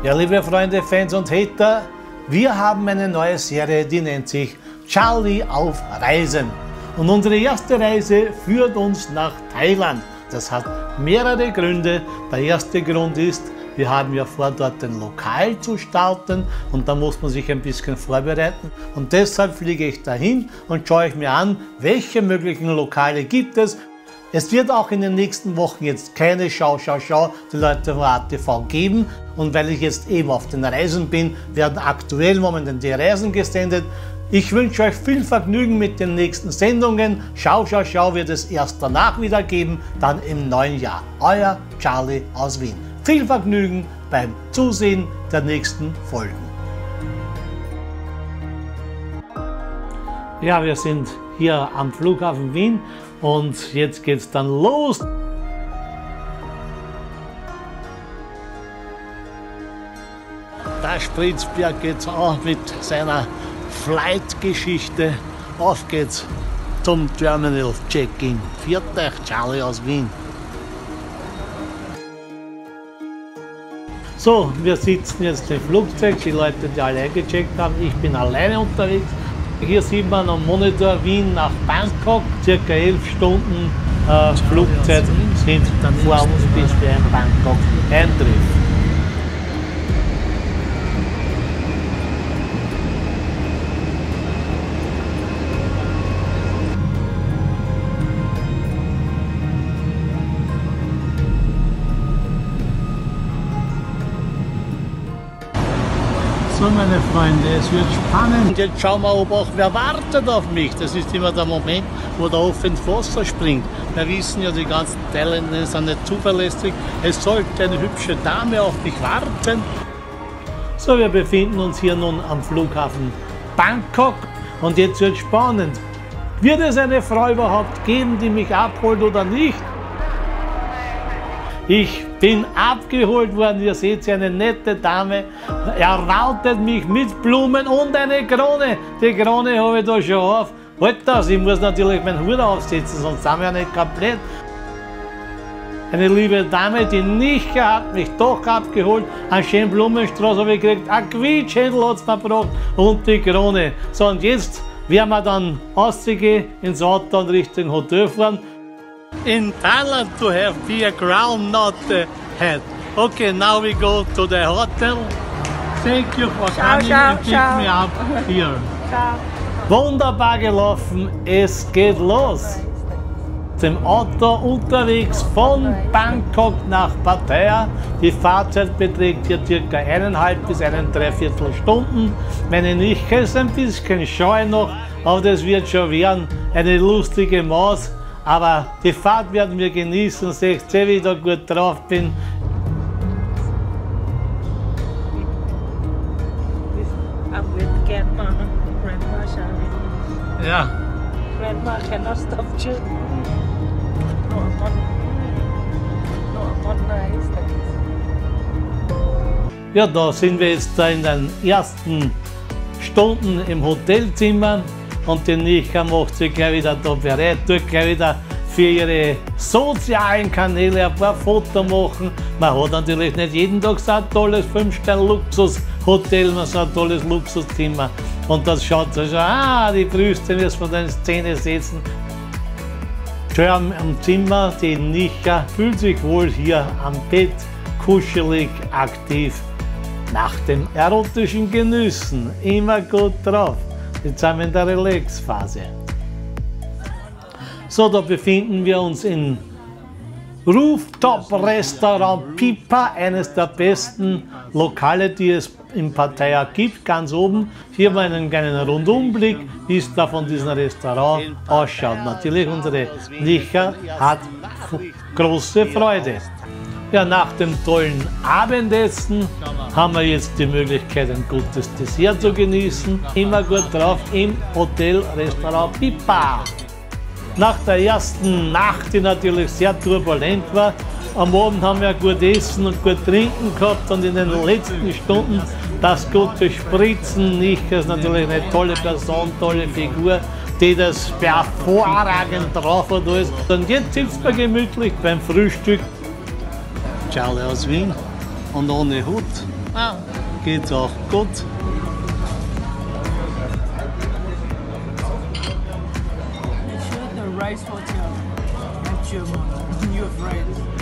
Ja, liebe Freunde, Fans und Hater, wir haben eine neue Serie, die nennt sich Charlie auf Reisen. Und unsere erste Reise führt uns nach Thailand. Das hat mehrere Gründe. Der erste Grund ist, wir haben ja vor, dort ein Lokal zu starten und da muss man sich ein bisschen vorbereiten. Und deshalb fliege ich dahin und schaue ich mir an, welche möglichen Lokale gibt es. Es wird auch in den nächsten Wochen jetzt keine Schau die Leute von ATV geben. Und weil ich jetzt eben auf den Reisen bin, werden aktuell momentan die Reisen gesendet. Ich wünsche euch viel Vergnügen mit den nächsten Sendungen. Schau wird es erst danach wieder geben, dann im neuen Jahr. Euer Charlie aus Wien. Viel Vergnügen beim Zusehen der nächsten Folgen. Ja, wir sind hier am Flughafen Wien und jetzt geht's dann los. Der Spritzberg geht's auch mit seiner Flight-Geschichte. Auf geht's zum Terminal Check-in. Viert euch, Charlie aus Wien. So, wir sitzen jetzt im Flugzeug, die Leute, die alle eingecheckt haben. Ich bin alleine unterwegs. Hier sieht man am Monitor Wien nach Bangkok. Circa 11 Stunden Flugzeit sind vor uns, bis wir in Bangkok eintreffen. So, meine Freunde, es wird spannend. Jetzt schauen wir, ob auch wer wartet auf mich. Das ist immer der Moment, wo der Ofen ins Wasser springt. Wir wissen ja, die ganzen Thailänder sind nicht zuverlässig. Es sollte eine hübsche Dame auf mich warten. So, wir befinden uns hier nun am Flughafen Bangkok. Und jetzt wird spannend. Wird es eine Frau überhaupt geben, die mich abholt oder nicht? Ich bin abgeholt worden, ihr seht eine nette Dame, erwartet mich mit Blumen und eine Krone. Die Krone habe ich da schon auf. Halt das, ich muss natürlich meinen Hut aufsetzen, sonst sind wir ja nicht komplett. Eine liebe Dame, die nicht hat mich doch abgeholt, einen schönen Blumenstrauß habe ich gekriegt, ein Quietschhändel hat es mir gebracht und die Krone. So, und jetzt werden wir dann rausgehen ins Auto und Richtung Hotel fahren. In Thailand to have be a crown, not a hat. Okay, now we go to the hotel. Thank you for coming and pick me up here. Wunderbar gelaufen, es geht los. Im Auto unterwegs von Bangkok nach Pattaya. Die Fahrzeit beträgt hier ca. 1,5 bis 1,75 Stunden. Meine Nichte ist ein bisschen scheu noch, aber das wird schon werden. Eine lustige Maus. Aber die Fahrt werden wir genießen, seht ihr, wie ich da gut drauf bin. Ja. Grandma cannot stop you. Ja, da sind wir jetzt da in den ersten Stunden im Hotelzimmer. Und die Nika macht sich gleich wieder da bereit, tut gleich wieder für ihre sozialen Kanäle ein paar Fotos machen. Man hat natürlich nicht jeden Tag so ein tolles 5-Sterne-Luxus-Hotel, man so ein tolles Luxuszimmer. Und das schaut so schon, die Brüste müssen wir da in Szene setzen. Schön am Zimmer, die Nika fühlt sich wohl hier am Bett, kuschelig, aktiv, nach den erotischen Genüssen, immer gut drauf. Jetzt sind wir in der Relax-Phase. So, da befinden wir uns im Rooftop-Restaurant Pipa, eines der besten Lokale, die es in Pattaya gibt, ganz oben. Hier haben wir einen kleinen Rundumblick, wie es da von diesem Restaurant ausschaut. Natürlich, unsere Nika hat große Freude. Ja, nach dem tollen Abendessen haben wir jetzt die Möglichkeit, ein gutes Dessert zu genießen. Immer gut drauf im Hotel-Restaurant Pipa. Nach der ersten Nacht, die natürlich sehr turbulent war, am Abend haben wir gut Essen und gut Trinken gehabt und in den letzten Stunden das gute Spritzen. Nika ist natürlich eine tolle Person, tolle Figur, die das hervorragend drauf hat alles. Und jetzt sitzt man gemütlich beim Frühstück. Charlie aus Wien. und ohne Hut geht's auch gut. Make sure the rice hotel at German. You have rice.